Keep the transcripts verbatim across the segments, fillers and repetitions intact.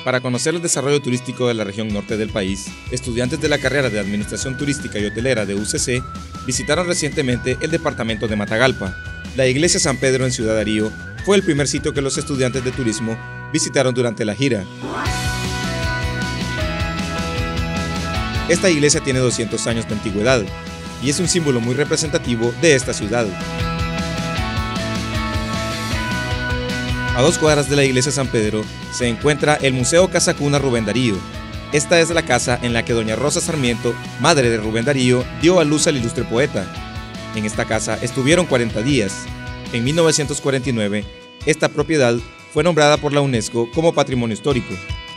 Para conocer el desarrollo turístico de la región norte del país, estudiantes de la carrera de Administración Turística y Hotelera de U C C visitaron recientemente el departamento de Matagalpa. La iglesia San Pedro en Ciudad Darío fue el primer sitio que los estudiantes de turismo visitaron durante la gira. Esta iglesia tiene doscientos años de antigüedad y es un símbolo muy representativo de esta ciudad. A dos cuadras de la iglesia San Pedro se encuentra el Museo Casa Cuna Rubén Darío. Esta es la casa en la que doña Rosa Sarmiento, madre de Rubén Darío, dio a luz al ilustre poeta. En esta casa estuvieron cuarenta días. En mil novecientos cuarenta y nueve, esta propiedad fue nombrada por la UNESCO como Patrimonio Histórico.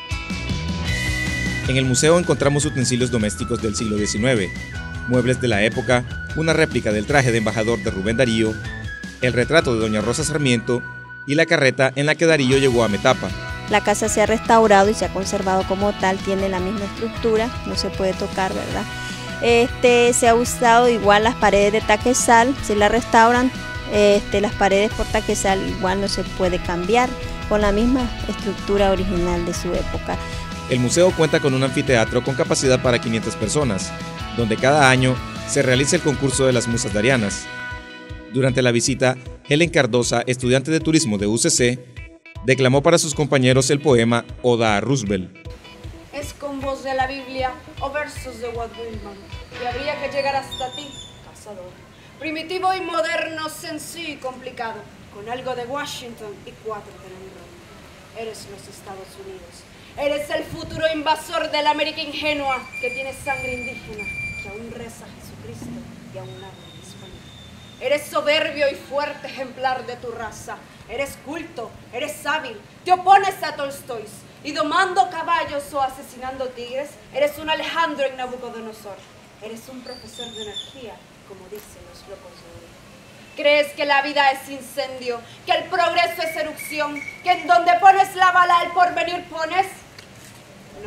En el museo encontramos utensilios domésticos del siglo diecinueve, muebles de la época, una réplica del traje de embajador de Rubén Darío, el retrato de doña Rosa Sarmiento y la carreta en la que Darío llegó a Metapa. La casa se ha restaurado y se ha conservado como tal, tiene la misma estructura, no se puede tocar, ¿verdad? Este, se ha usado igual las paredes de taquezal, si la restauran, este, las paredes por taquezal igual no se puede cambiar, con la misma estructura original de su época. El museo cuenta con un anfiteatro con capacidad para quinientas personas, donde cada año se realiza el concurso de las musas darianas. Durante la visita, Helen Cardosa, estudiante de turismo de U C C, declamó para sus compañeros el poema Oda a Roosevelt. Es con voz de la Biblia o versos de Walt Whitman que habría que llegar hasta ti, cazador. Primitivo y moderno, sencillo y complicado, con algo de Washington y cuatro de Monroe. Eres los Estados Unidos. Eres el futuro invasor de la América ingenua que tiene sangre indígena, que aún reza a Jesucristo y aún habla en español. Eres soberbio y fuerte ejemplar de tu raza. Eres culto, eres hábil, te opones a Tolstoy y domando caballos o asesinando tigres, eres un Alejandro en Nabucodonosor. Eres un profesor de energía, como dicen los locos de hoy. ¿Crees que la vida es incendio, que el progreso es erupción, que en donde pones la bala el porvenir pones? No.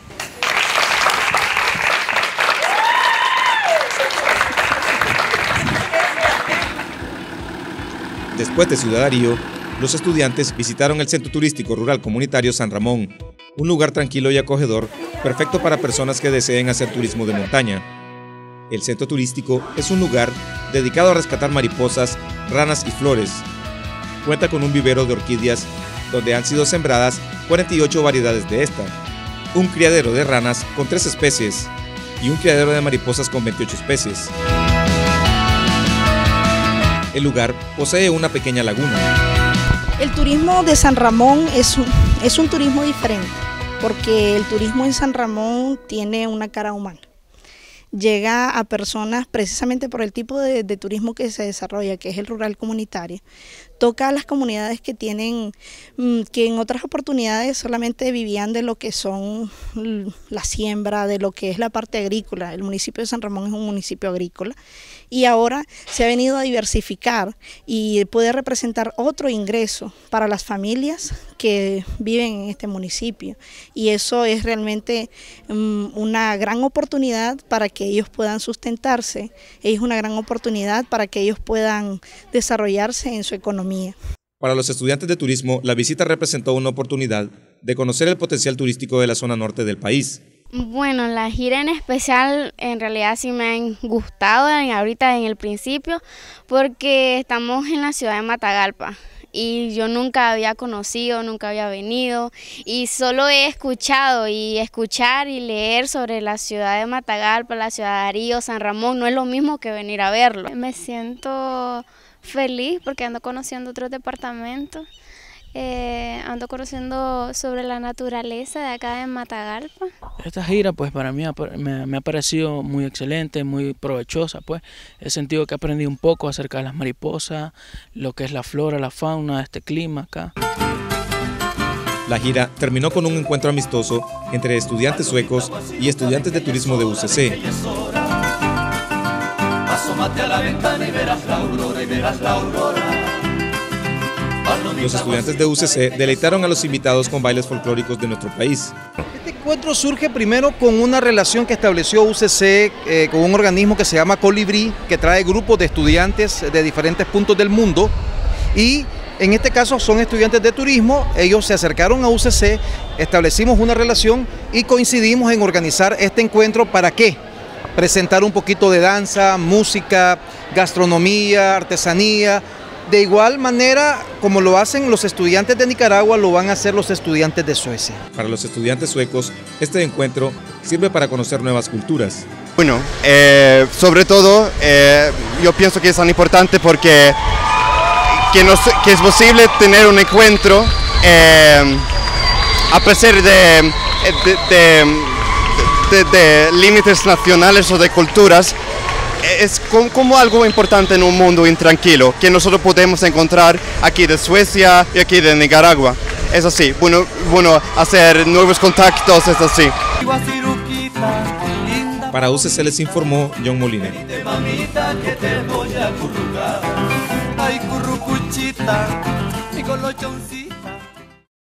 Después de Ciudad Darío, los estudiantes visitaron el Centro Turístico Rural Comunitario San Ramón, un lugar tranquilo y acogedor, perfecto para personas que deseen hacer turismo de montaña. El centro turístico es un lugar dedicado a rescatar mariposas, ranas y flores. Cuenta con un vivero de orquídeas donde han sido sembradas cuarenta y ocho variedades de esta, un criadero de ranas con tres especies y un criadero de mariposas con veintiocho especies. El lugar posee una pequeña laguna. El turismo de San Ramón es un, es un turismo diferente, porque el turismo en San Ramón tiene una cara humana. Llega a personas precisamente por el tipo de, de turismo que se desarrolla, que es el rural comunitario. Toca a las comunidades que tienen, que en otras oportunidades solamente vivían de lo que son la siembra, de lo que es la parte agrícola. El municipio de San Ramón es un municipio agrícola y ahora se ha venido a diversificar y puede representar otro ingreso para las familias que viven en este municipio. Y eso es realmente um, una gran oportunidad para que ellos puedan sustentarse, es una gran oportunidad para que ellos puedan desarrollarse en su economía. Para los estudiantes de turismo, la visita representó una oportunidad de conocer el potencial turístico de la zona norte del país. Bueno, la gira en especial en realidad sí me han gustado en, ahorita en el principio, porque estamos en la ciudad de Matagalpa. Y yo nunca había conocido, nunca había venido y solo he escuchado y escuchar y leer sobre la ciudad de Matagalpa, la ciudad de Darío, San Ramón, no es lo mismo que venir a verlo. Me siento feliz porque ando conociendo otros departamentos, eh, ando conociendo sobre la naturaleza de acá de Matagalpa. Esta gira pues para mí me, me ha parecido muy excelente, muy provechosa, pues he sentido que aprendí un poco acerca de las mariposas, lo que es la flora, la fauna de este clima acá. La gira terminó con un encuentro amistoso entre estudiantes suecos y estudiantes de turismo de U C C. Asómate a la ventana y verás la aurora y verás la aurora. Los estudiantes de U C C deleitaron a los invitados con bailes folclóricos de nuestro país. Este encuentro surge primero con una relación que estableció U C C eh, con un organismo que se llama Colibrí, que trae grupos de estudiantes de diferentes puntos del mundo y En este caso son estudiantes de turismo, ellos se acercaron a U C C, establecimos una relación y coincidimos en organizar este encuentro. ¿Para qué? Presentar un poquito de danza, música, gastronomía, artesanía. De igual manera como lo hacen los estudiantes de Nicaragua, lo van a hacer los estudiantes de Suecia. Para los estudiantes suecos, este encuentro sirve para conocer nuevas culturas. Bueno, eh, sobre todo eh, yo pienso que es tan importante porque que, nos, que es posible tener un encuentro eh, a pesar de, de, de, de, de límites nacionales o de culturas. Es como algo importante en un mundo intranquilo que nosotros podemos encontrar aquí de Suecia y aquí de Nicaragua. Es así, bueno, bueno, hacer nuevos contactos es así. Para U C C les informó John Molina. Ay, currucuchita, mi colochoncito.